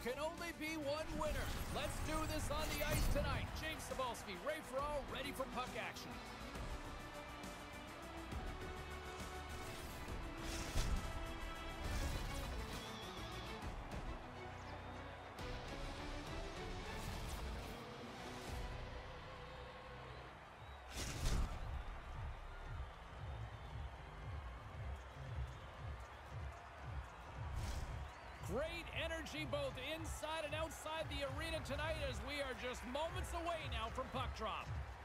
can only be one winner. Let's do this on the ice tonight. James Cybulski, Ray Ferraro, ready for puck action. Great energy both inside and outside the arena tonight as we are just moments away now from puck drop.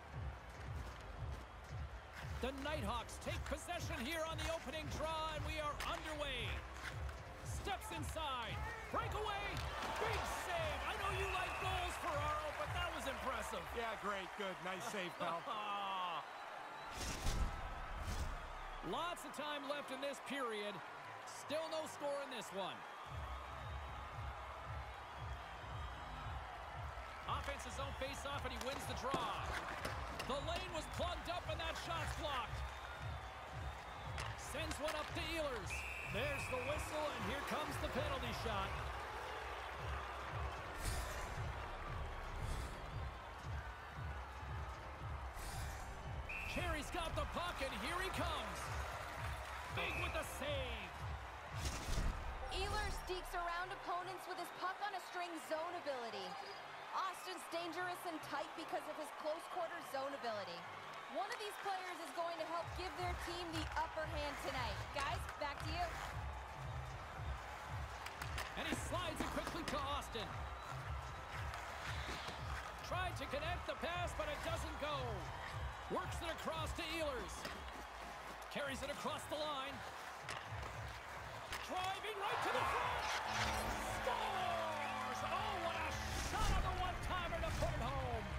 The Nighthawks take possession here on the opening draw, and we are underway. Steps inside. Breakaway. Big save. I know you like goals, Ferraro, but that was impressive. Yeah, great. Good. Nice save, pal. Lots of time left in this period. Still no score in this one. Offense his own face-off, and he wins the draw. The lane was plugged up, and that shot's blocked. Sends one up to Ehlers. There's the whistle, and here comes the penalty shot. Carey's got the puck, and here he comes. Big with the save. Ehlers sneaks around opponents with his puck on a string zone ability. Austin's dangerous and tight because of his close-quarter zone ability. One of these players is going to help give their team the upper hand tonight. Guys, back to you. And he slides it quickly to Austin. Tried to connect the pass, but it doesn't go. Works it across to Ehlers. Carries it across the line. Driving right to the front. Scores! Oh, what a shot on the one-timer to put it home.